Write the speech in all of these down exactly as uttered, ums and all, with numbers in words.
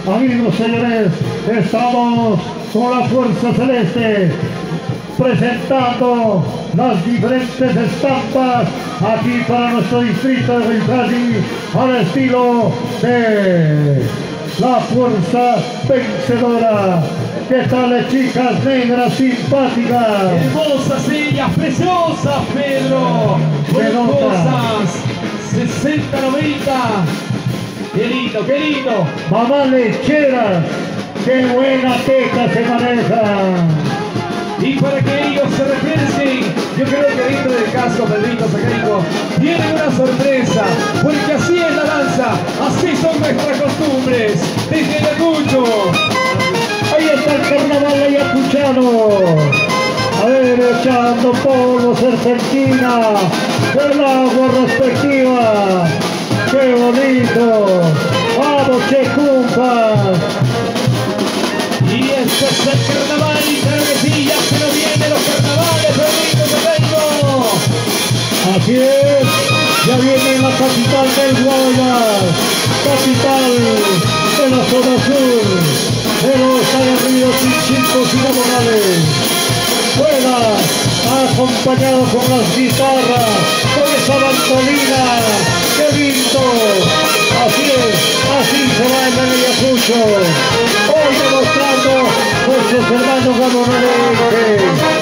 Amigos, señores, estamos con la Fuerza Celeste presentando las diferentes estampas aquí para nuestro distrito de Huayhuachi al estilo de la Fuerza Vencedora. ¿Qué tal, chicas negras simpáticas? Hermosas ellas, preciosas, Pedro. Hermosas, sesenta noventa. Qué lindo, qué lindo. Mamá lecheras, qué buena teca se maneja. Y para que ellos se refresquen, yo creo que dentro del casco, Pedrito Sacarico, tienen una sorpresa, porque así es la danza, así son nuestras costumbres, desde Ayacucho. Ahí está el carnaval ayacuchano, a ver, echando polvo, serpentina, el agua respectiva, qué bonito, vamos, che cumpas. Y este es el carnaval, y claro que sí, ya se nos vienen los carnavales, Pedrito Sacarico. Así es, ya viene la capital del Guayas, capital de la zona sur, de los aguerridos Chinchilcos y Laborales. Juega acompañado con las guitarras, con esa bandolina, qué lindo. Así es, así se baila en Ayacucho. Hoy demostrando nuestros hermanos gamonales.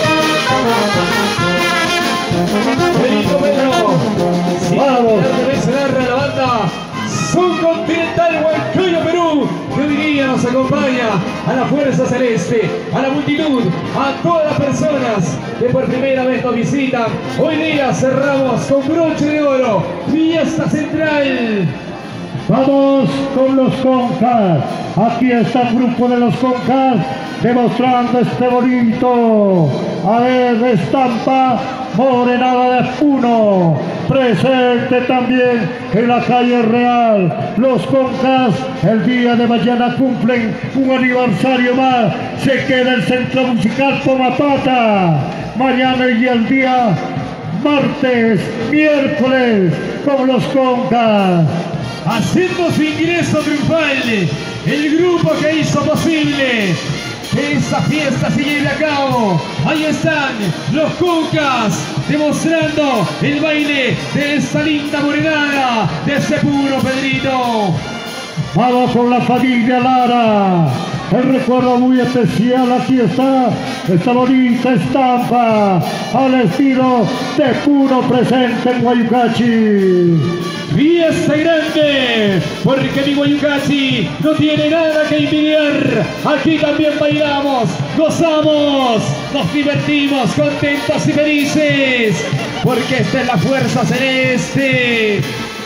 Pedrito, Pedro, sí, vamos. Se narra la banda Subcontinental Huancayo, Perú, que hoy día nos acompaña a la Fuerza Celeste, a la multitud, a todas las personas que por primera vez nos visitan. Hoy día cerramos con broche de oro, fiesta central. Vamos con los Concas. Aquí está el grupo de los Concas demostrando este bonito, a ver, estampa morenada de Puno, presente también en la calle Real. Los Concas el día de mañana cumplen un aniversario más, se queda el Centro Musical Pomapata, mañana y el día martes, miércoles con los Concas. Haciendo su ingreso triunfal, el grupo que hizo posible que esa fiesta se lleve a cabo. Ahí están los Concas demostrando el baile de esta linda morenada de ese puro, Pedrito. Vamos con la familia Lara. El recuerdo muy especial, aquí está esta bonita estampa al estilo de Puno presente en Huayhuachi. Fiesta grande, porque mi Huayhuachi no tiene nada que envidiar. Aquí también bailamos, gozamos, nos divertimos, contentos y felices, porque esta es la Fuerza Celeste.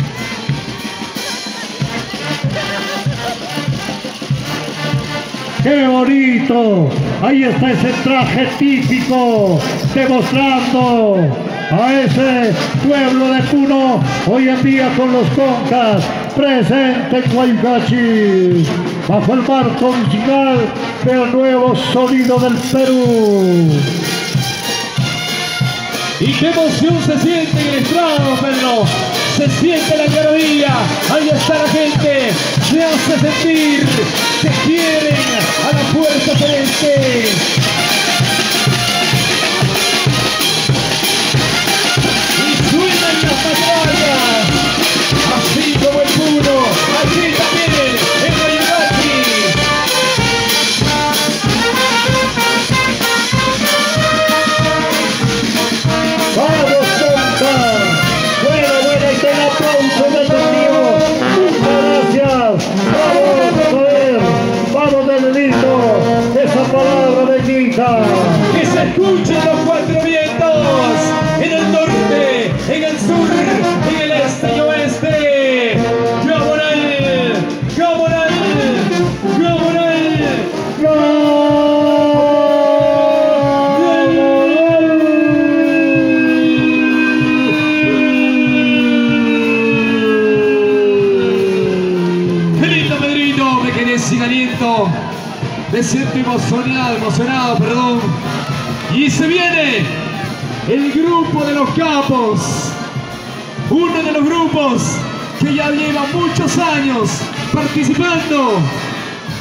¡Qué bonito! Ahí está ese traje típico, demostrando a ese pueblo de Puno, hoy en día con los Concas, presente en Huayhuachi, bajo el marco musical del nuevo sonido del Perú. Y qué emoción se siente en el estrado, Pedro. Se siente la maravilla. Ahí está la gente. Se hace sentir que quieren a la Fuerza Celeste. Y suenan las batallas. Así como el Puno. Aquí también en Huayhuachi. ¡Vamos, Concas! ¡Buena, buena! Y ten aplauso del mío. ¡Muchas gracias! ¡Vamos, a ver! ¡Vamos, Benedito! ¡Esa palabra bendita! Que se escuchen los cuatro vientos. En el norte, en el sur, en el este y oeste. ¡Gamonal! ¡Gamonal! ¡Gamonal! sin aliento, me siento emocionado, emocionado, perdón. Y se viene el grupo de los capos, uno de los grupos que ya lleva muchos años participando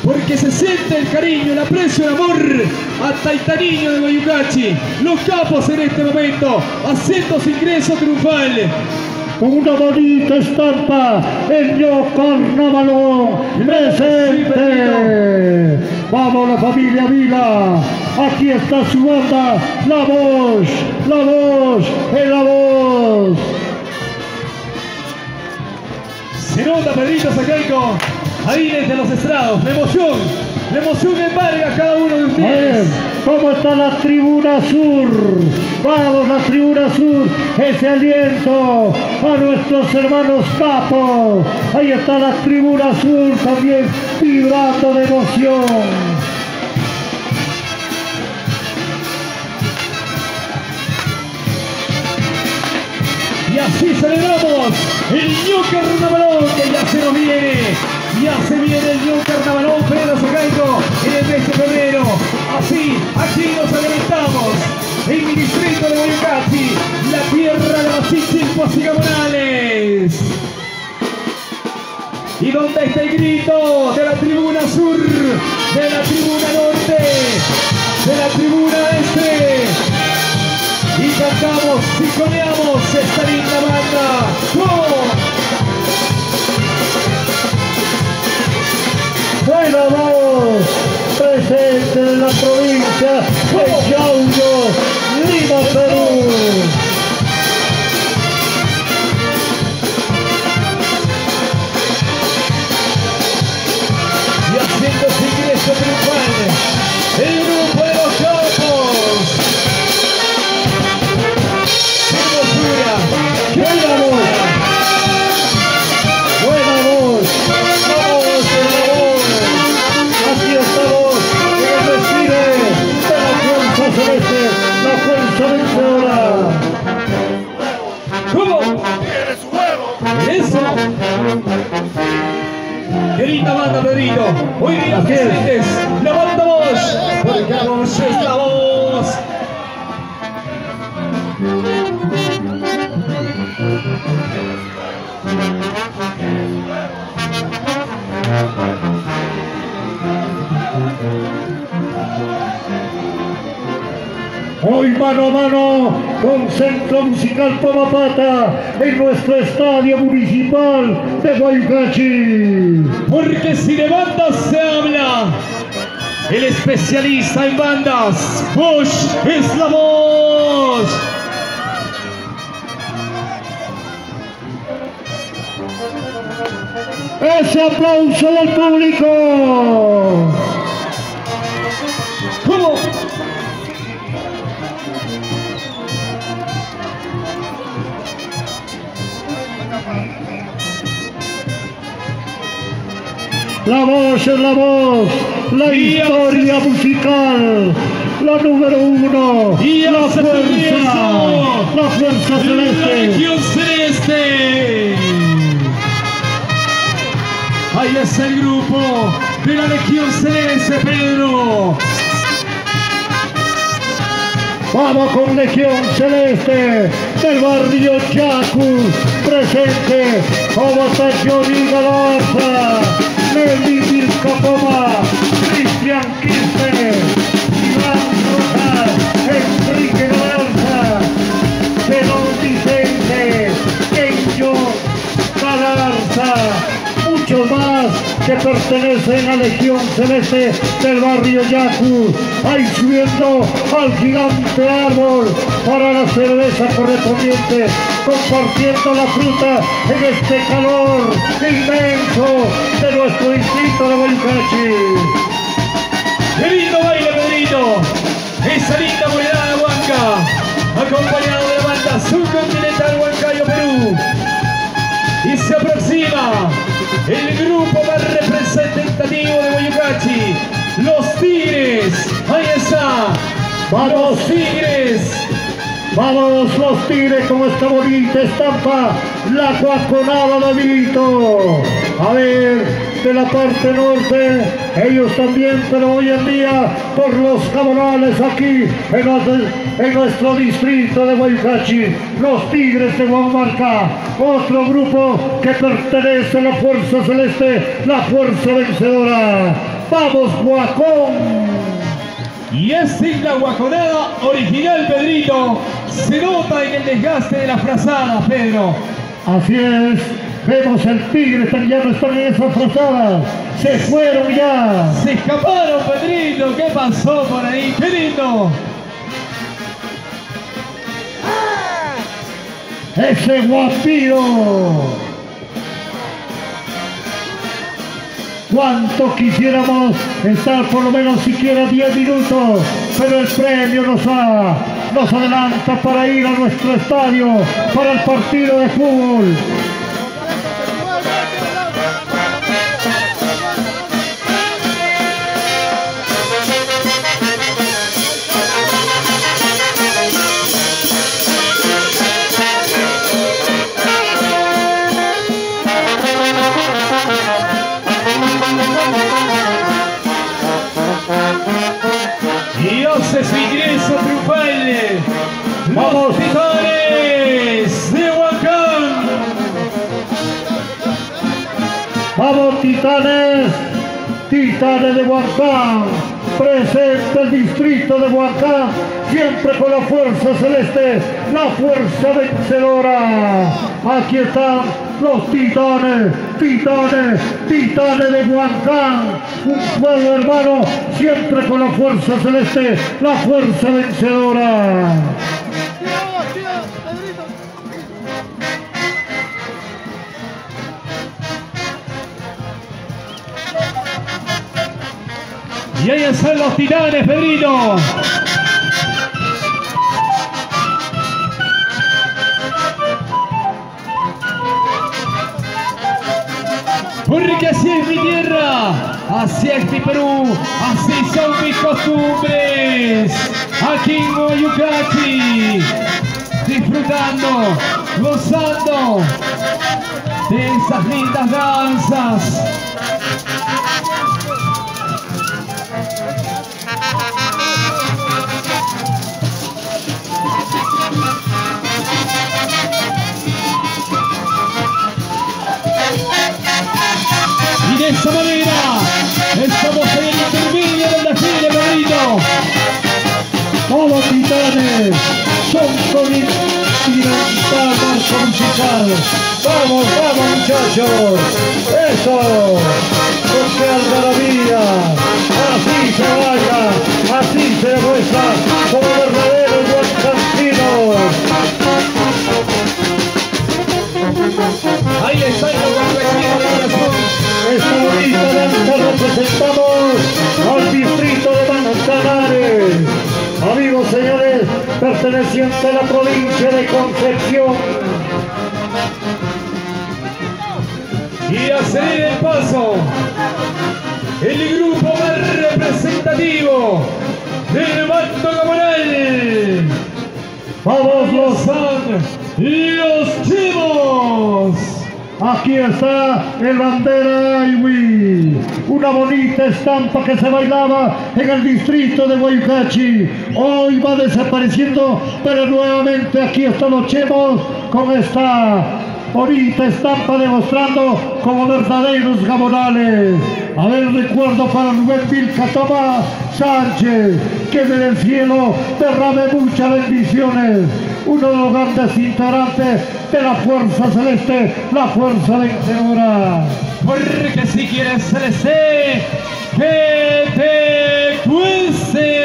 porque se siente el cariño, el aprecio, el amor hasta el Taniño de Guayucachi. Los capos en este momento haciendo su ingreso triunfal. Con una bonita estampa, el Yo Carnavalón presente. Vamos la familia Vila, aquí está su banda, La Voz, La Voz, en La Voz. Se nota Pedrito Sacaico, ahí desde los estrados, la emoción, la emoción embarga a cada uno de ustedes. ¿Cómo está la tribuna sur? Vamos, la tribuna sur, ese aliento a nuestros hermanos capos. Ahí está la tribuna sur también vibrando de emoción. Y así celebramos el Ñu Carnavalón que ya se nos viene. Ya se viene el Ñu Carnavalón, Pedro Sacaico, en el mes de febrero. Así, aquí nos alimentamos en mi distrito de Guayucachi, la tierra de los chichilpos y gamonales. Y donde está el grito de la tribuna sur, de la tribuna norte, de la tribuna este. Y cantamos y coreamos esta linda banda. ¡Oh! Buena Voz, presente en la provincia de Yauro, Lima, Perú. Y haciendo su ingreso triunfal, el grupo de los capos. Buena voz, buena voz, vamos en la voz. Aquí estamos en el desfile de la fuerza celeste, la fuerza vencedora. ¿Cómo? ¡Tiene su huevo! Eso. Qué linda banda, Pedrito. Hoy día presentes la banda Voz, porque la voz es la voz. Hoy mano a mano con Centro Musical Pomapata en nuestro estadio municipal de Guayucachi. Porque si de bandas se habla, el especialista en bandas, Bush es la voz. Ese aplauso del público. ¿Cómo? La voz es la voz, la Y historia musical, la número uno, Y la hace fuerza, comienzo la fuerza La celeste. Legión Celeste. Ahí es el grupo de la Legión Celeste, Pedro. Vamos con Legión Celeste del barrio Yacu, presente como está Johnny Galarza, Nelly Vilcapoma, Cristian Quispe, Iván Rojas, Enrique Galarza, Zenón Vicente, Kenjo Galarza, muchos más que pertenecen a Legión Celeste del barrio Yacu, ahí subiendo al gigante árbol para la cerveza correspondiente, compartiendo la fruta en este calor inmenso de nuestro distrito de Guayucachi. ¡Qué lindo baile, Pedrito! Esa linda morenada huanca, acompañado de la banda Subcontinental Huancayo, Perú. Y se aproxima el grupo más representativo de Guayucachi, los Tigres. Ahí está, Vamos, los Tigres. vamos los Tigres con esta bonita estampa, la cuaconada de Vito. A ver, de la parte norte, ellos también, pero hoy en día por los cabronales aquí en, nuestro, en nuestro distrito de Guayucachi, los Tigres de Guamarca, otro grupo que pertenece a la Fuerza Celeste, la Fuerza Vencedora. ¡Vamos, Guacón! Y esta es la guaconada original, Pedrito. Se nota en el desgaste de la frazada, Pedro. Así es. Vemos el tigre, ya no están en esas frazadas. Se fueron ya. Se escaparon, Pedrito. ¿Qué pasó por ahí? ¡Qué lindo! Ese guapío. Cuánto quisiéramos estar por lo menos siquiera diez minutos, pero el premio nos, ha, nos adelanta para ir a nuestro estadio para el partido de fútbol. Y hace su ingreso triunfal los Titanes de Huancán. Vamos, Titanes, Titanes de Huancán, presente el distrito de Huancán, siempre con la fuerza celeste, la fuerza vencedora. Aquí están los Titanes, Titanes, Titanes de Huancán, un pueblo hermano, siempre con la fuerza celeste, la fuerza vencedora. Y ahí están los Titanes, Pedrito. Porque así es mi tierra, así es mi Perú, así son mis costumbres. Aquí en Guayucachi, disfrutando, gozando de esas lindas danzas. Y de esa manera estamos en el intermedio del desfile, Pedrito. Todos Titanes son con identidad marco musical. Vamos, vamos muchachos, eso, con qué algarabía, así se baila, así se demuestra como verdaderos huancantinos. Ahí está el corazón. Esta bonita danza representamos al distrito de Manzanares. Amigos señores, perteneciente a la provincia de Concepción. Y a seguir el paso, el grupo más representativo del bando gamonal. Vamos los Son los Chivos. Aquí está el bandera Iwi, una bonita estampa que se bailaba en el distrito de Guayucachi. Hoy va desapareciendo, pero nuevamente aquí están los Chemos con esta bonita estampa demostrando como verdaderos gamonales. A ver, recuerdo para Rubén Vilca Tomás Sánchez, que desde el cielo derrame muchas bendiciones. Uno de los grandes integrantes de la fuerza celeste, la fuerza vencedora. Porque si quieres celeste, que te cueste.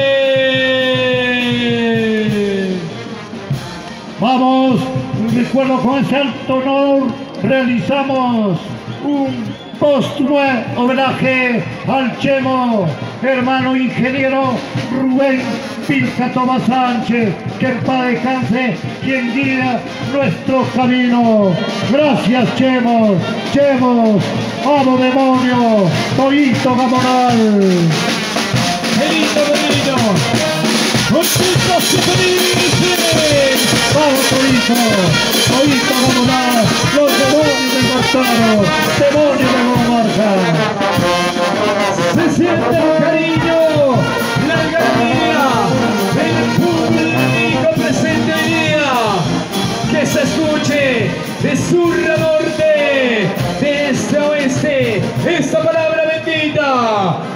Vamos, recuerdo con ese alto honor realizamos un póstumo homenaje al Chemo, hermano ingeniero Rubén Vilca Tomás Sánchez, que en paz descanse, quien guía nuestro camino. Gracias, Chemos, Chemos, vamos demonio, Torito Gamonal. ¡Qué lindo, Pedrito! ¡Torito se felices! ¡Vamos, Torito! Torito Gamonal, los demonios de Marcano, demonios de Gomarca. Se siente el cariño, la alegría del público presente hoy día. Que se escuche de sur a norte, de este a oeste, esta palabra bendita.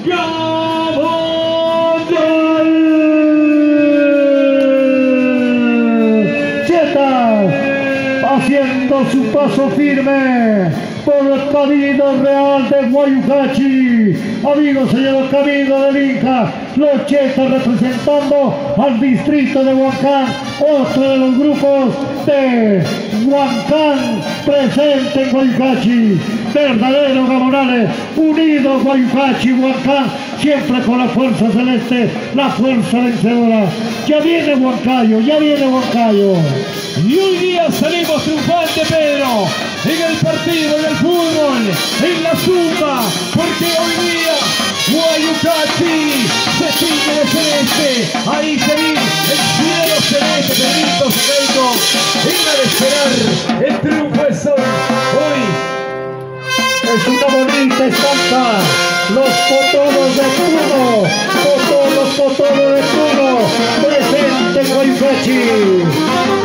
Haciendo su paso firme por el camino real de Guayucachi. Amigos, señor, camino del Inca, los Chetas representando al distrito de Huancán, otro de los grupos de Huancán presente en Guayucachi. Verdadero Gamonales, unidos Guayucachi y Huancán, siempre con la fuerza celeste, la fuerza vencedora. Ya viene Huancayo, ya viene Huancayo. Y hoy día salimos triunfante, Pedro, en el partido, en el fútbol, en la zumba, porque hoy día Guayucachi se tiñe de celeste. Ahí se ve el cielo celeste, Pedrito Seco, venga de esperar el triunfo de sol. Hoy es una bonita estampa, los potolos de Puno, Toto, los potolos de Puno, presente en Guayucachi.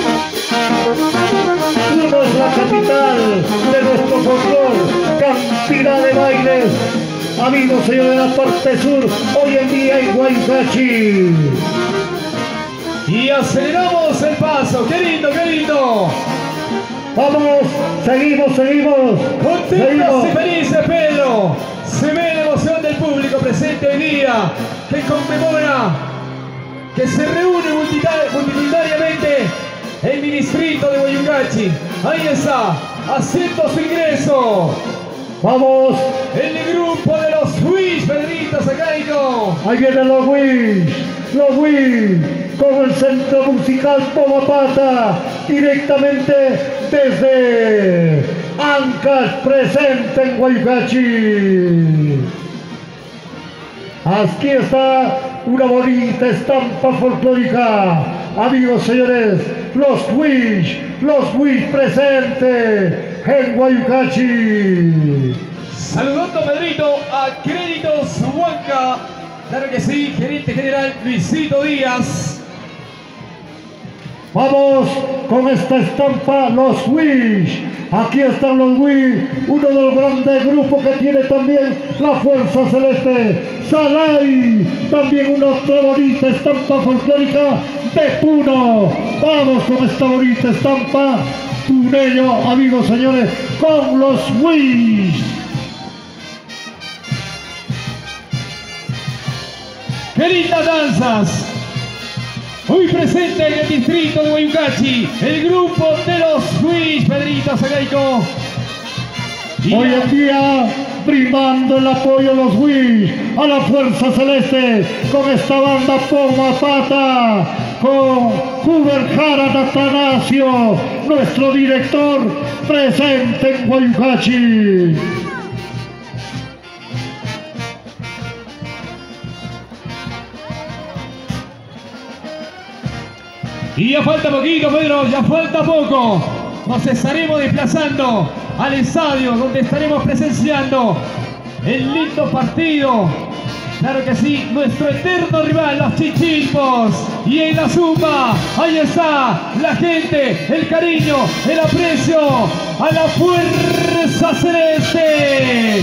Puno es la capital de nuestro folclor, cantidad de bailes. Amigos, señores de la parte sur, hoy en día en Guayucachi. Y aceleramos el paso, qué lindo, qué lindo. Vamos, seguimos, seguimos. Contentos seguimos. y felices, Pedro. Se ve la emoción del público presente hoy día, que conmemora, que se reúne multitudinariamente en mi distrito de Guayucachi. Ahí está, haciendo su ingreso. Vamos. El grupo de los Wish, Pedrito Sacaico. Ahí vienen los Wish, los Wish, con el centro musical Pomapata, directamente desde Ancash, presente en Guayucachi. Aquí está una bonita estampa folclórica. Amigos, señores, los Wish, los Wish presentes en Guayucachi. Saludando, Pedrito, a Créditos Huanca. Claro que sí, gerente general Luisito Díaz. Vamos con esta estampa, los Wish. Aquí están los Wish, uno de los grandes grupos que tiene también la fuerza celeste. Salai, también una otra bonita estampa folclórica de Puno. Vamos con esta bonita estampa puneño, amigos, señores, con los Wish. ¡Qué lindas danzas! Hoy presente en el distrito de Guayucachi, el grupo de los Wish, Pedrito Sacaico. Hoy en día, brindando el apoyo a los Wish, a la fuerza celeste, con esta banda Pomapata, con Huber Jara Atanasio, nuestro director, presente en Guayucachi. Y ya falta poquito, Pedro, ya falta poco. Nos estaremos desplazando al estadio donde estaremos presenciando el lindo partido. Claro que sí, nuestro eterno rival, los Chichilpos. Y en la zumba, ahí está la gente, el cariño, el aprecio a la fuerza celeste.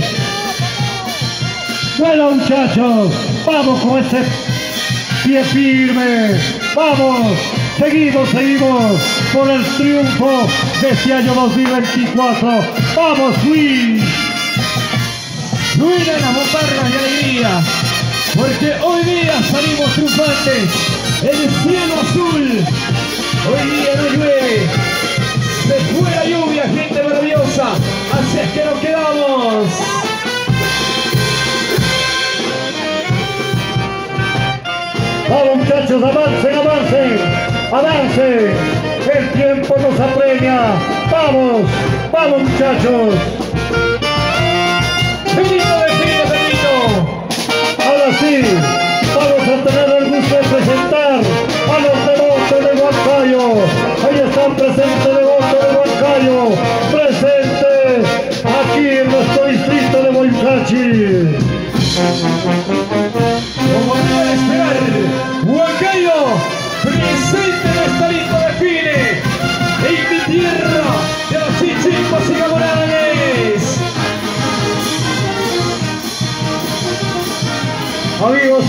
Bueno, muchachos, vamos con ese pie firme. Vamos. Seguimos, seguimos por el triunfo de este año dos mil veinticuatro. ¡Vamos, Wish! Suenan las bombardas de alegría, porque hoy día salimos triunfantes. El cielo azul, hoy día no llueve. Se fue la lluvia, gente maravillosa. Así es que nos quedamos. Vamos, muchachos, avancen, avancen. ¡Avance! El tiempo nos apremia. ¡Vamos! ¡Vamos, muchachos! ¡Benito de Fino, Benito! Ahora sí, vamos a tener el gusto de presentar a los devotos de Huancayo. Ahí están presentes devotos de Huancayo, presentes aquí en nuestro distrito de Guayucachi. Como debe esperar, Huancayo presente en esta lista de fines en mi tierra de los Chichilpos y Gamonales.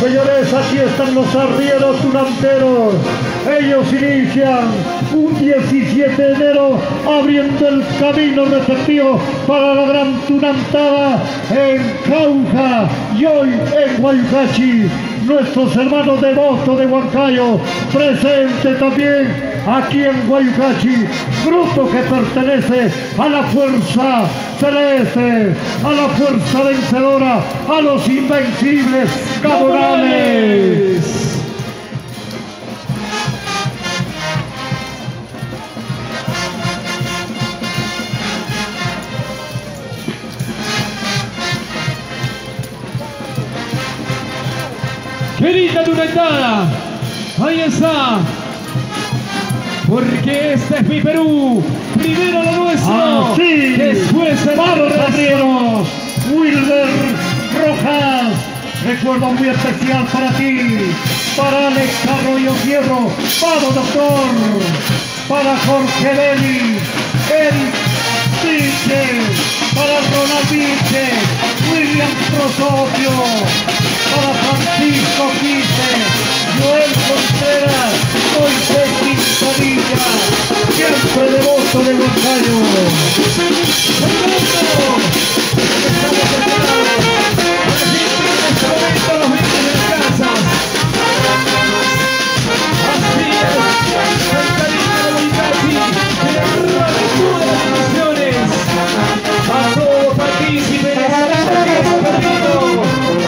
señores, aquí están los arrieros tunanteros. Ellos inician un diecisiete de enero abriendo el camino respectivo para la gran tunantada en Jauja y hoy en Guayucachi. Nuestros hermanos devotos de Huancayo, presente también aquí en Guayucachi, grupo que pertenece a la fuerza celeste, a la fuerza vencedora, a los invencibles Caporales. Querida tunantada, ahí está, porque este es mi Perú, primero lo nuestro, Así, después el vamos arrieros, Wilber Rojas, recuerdo muy especial para ti, para Alex Arroyo Fierro, vamos doctor, para Jorge Beli, Eric Pinche, para Ronald Pinche, William Prosopio, para Francisco Quise, Joel Contreras, Moisés Quintanilla, siempre devoto de Huancayo. Estamos preparados. En este momento los vecinos de las casas. Así es, el cariño de Huaycachi, que le roba todas las emociones. A todos partícipes de ese partido.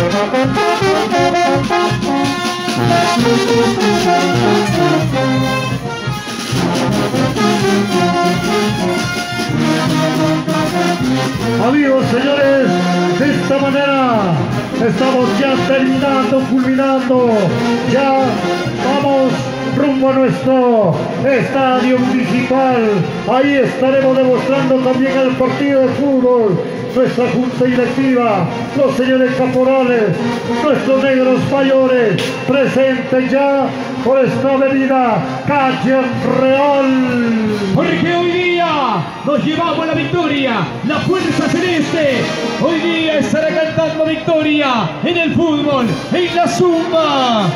Amigos, señores, de esta manera estamos ya terminando, culminando, ya vamos rumbo a nuestro estadio municipal. Ahí estaremos demostrando también el partido de fútbol. Nuestra junta directiva, los señores caporales, nuestros negros mayores, presentes ya por esta avenida Calle Real. Porque hoy día nos llevamos la victoria, la fuerza celeste. Hoy día estará cantando victoria en el fútbol, en la zumba.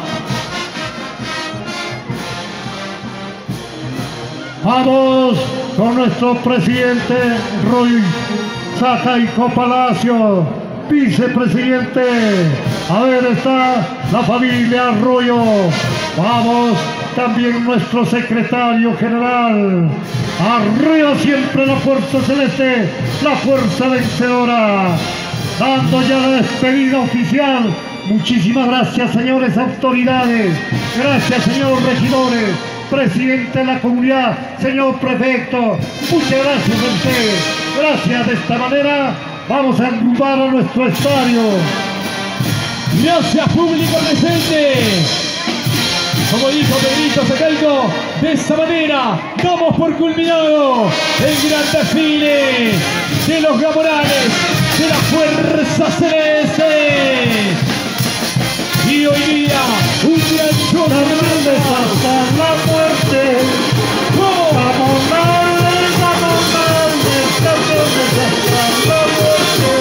Vamos con nuestro presidente Roy Zacaico Palacio, vicepresidente. A ver, está la familia Arroyo. Vamos, también nuestro secretario general. Arriba siempre la fuerza celeste, la fuerza vencedora. Dando ya la despedida oficial. Muchísimas gracias, señores autoridades. Gracias, señores regidores. Presidente de la comunidad, señor prefecto, muchas gracias a ustedes. Gracias. De esta manera vamos a enrumbar a nuestro estadio. Gracias, público presente. Como dijo Pedrito Zacaico, de esta manera damos por culminado el gran desfile de los Caporales de la Fuerza Celeste. Y hoy día un gran show hasta la muerte. ¡Oh! Vamos darles, vamos darles, campeones hasta la muerte.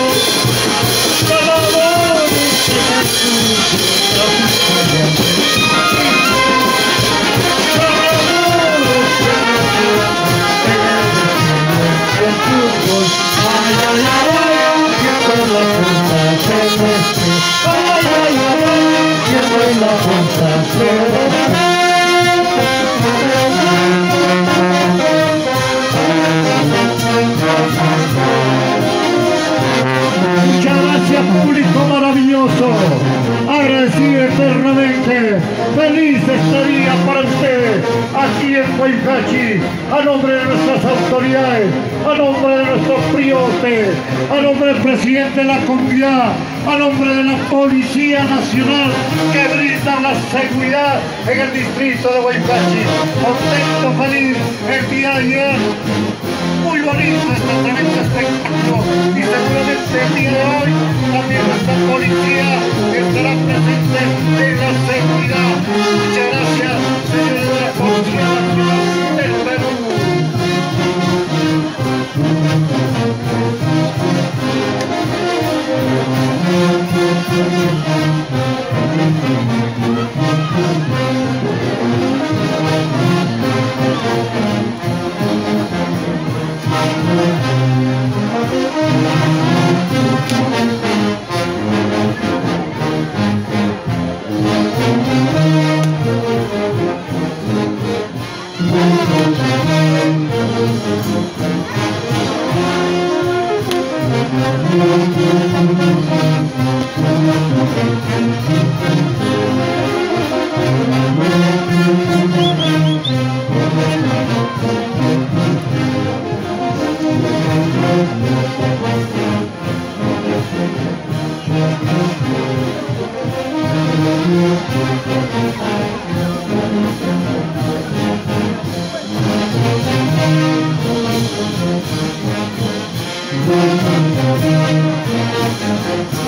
Ganadores de Jesús, la victoria. Ganadores de el fútbol. Ay, ay, ay, siempre la fuerza celeste. Ay, ay, ay, siempre la fuerza celeste. Muchas gracias, público maravilloso. Agradecido eternamente. Feliz este día para ustedes aquí en Guayucachi. A nombre de nuestras autoridades, a nombre de nuestros priotes, a nombre del presidente de la comunidad, a nombre de la Policía Nacional que brinda la seguridad en el distrito de Guayucachi. Contento, feliz el día de ayer. Muy bonito este tremendo espectáculo y seguramente el día de hoy también nuestra policía estará presente en la seguridad. Muchas gracias, señores de la Policía Nacional del Perú. Thank you.